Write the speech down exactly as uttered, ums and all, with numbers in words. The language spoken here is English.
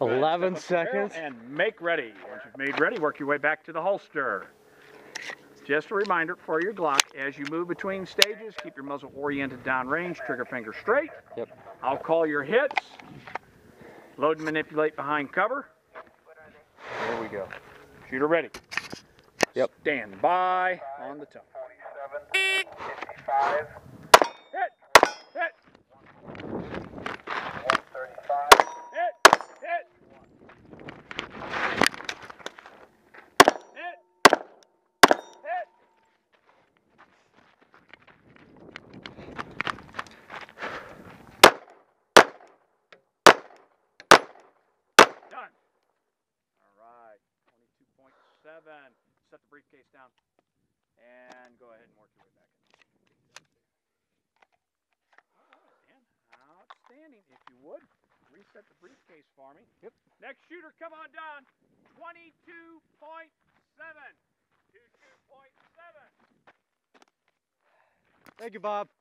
eleven seconds. And make ready. Once you've made ready, work your way back to the holster. Just a reminder for your Glock, as you move between stages, keep your muzzle oriented downrange, trigger finger straight. Yep. I'll call your hits. Load and manipulate behind cover. There we go. Shooter ready. Yep. Stand by on the tone. fifty-five. Hit! Hit! one thirty-five. Hit! Hit! Hit! Hit! Done. All right. twenty-two point seven. Set the briefcase down and go ahead and work your way back in. All right, Dan. Outstanding. If you would, reset the briefcase for me. Yep. Next shooter, come on down. twenty-two point seven. twenty-two point seven. Thank you, Bob.